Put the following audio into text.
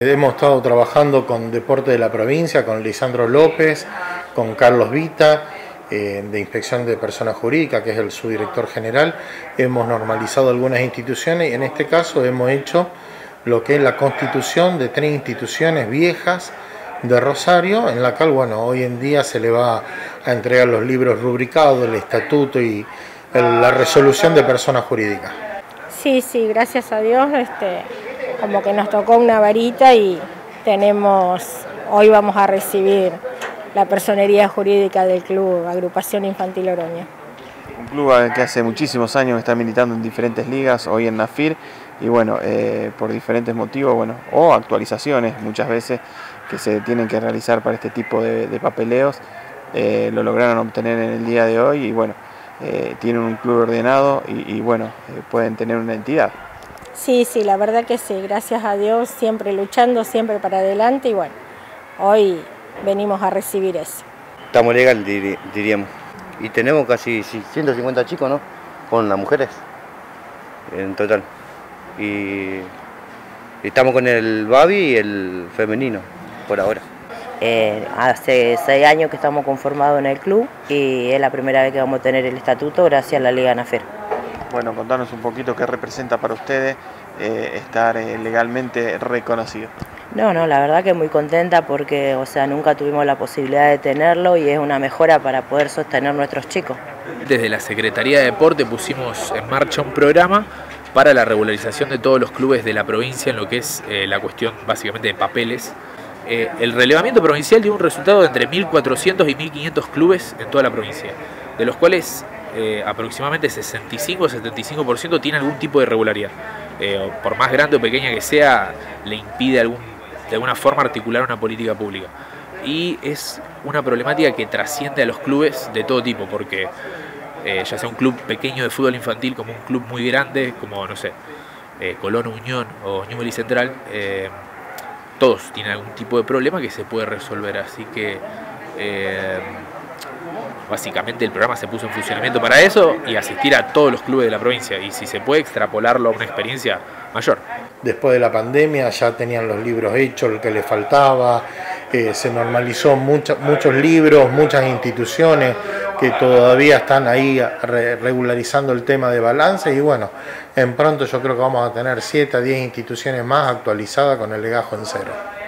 Hemos estado trabajando con Deporte de la Provincia, con Lisandro López, con Carlos Vita, de Inspección de Personas Jurídicas, que es el subdirector general. Hemos normalizado algunas instituciones y en este caso hemos hecho lo que es la constitución de 3 instituciones viejas de Rosario, en la cual, bueno, hoy en día se le va a entregar los libros rubricados, el estatuto y la resolución de personas jurídicas. Sí, gracias a Dios, como que nos tocó una varita y hoy vamos a recibir la personería jurídica del club Agrupación Infantil Oroño. Un club que hace muchísimos años está militando en diferentes ligas, hoy en NAFIR, y bueno, por diferentes motivos, bueno, o actualizaciones muchas veces que se tienen que realizar para este tipo de papeleos, lo lograron obtener en el día de hoy y bueno, tienen un club ordenado y bueno, pueden tener una entidad. Sí, la verdad que sí, gracias a Dios, siempre luchando, siempre para adelante y bueno, hoy venimos a recibir eso. Estamos legal, diríamos. Y tenemos casi 150 chicos, ¿no? Con las mujeres, en total. Y estamos con el Babi y el femenino, por ahora. Hace 6 años que estamos conformados en el club y es la primera vez que vamos a tener el estatuto gracias a la Liga NAFIR. Bueno, contanos un poquito qué representa para ustedes estar legalmente reconocido. No, la verdad que muy contenta porque, nunca tuvimos la posibilidad de tenerlo y es una mejora para poder sostener nuestros chicos. Desde la Secretaría de Deporte pusimos en marcha un programa para la regularización de todos los clubes de la provincia en lo que es la cuestión básicamente de papeles. El relevamiento provincial dio un resultado de entre 1.400 y 1.500 clubes en toda la provincia, de los cuales aproximadamente 65 o 75% tiene algún tipo de irregularidad. Por más grande o pequeña que sea, le impide de alguna forma articular una política pública. Y es una problemática que trasciende a los clubes de todo tipo, porque ya sea un club pequeño de fútbol infantil como un club muy grande, como, no sé, Colón Unión o Newell's Central, todos tienen algún tipo de problema que se puede resolver. Así que básicamente el programa se puso en funcionamiento para eso y asistir a todos los clubes de la provincia y si se puede extrapolarlo a una experiencia mayor. Después de la pandemia ya tenían los libros hechos, lo que les faltaba, se normalizó muchos libros, muchas instituciones que todavía están ahí regularizando el tema de balance y bueno, en pronto yo creo que vamos a tener 7 a 10 instituciones más actualizadas con el legajo en cero.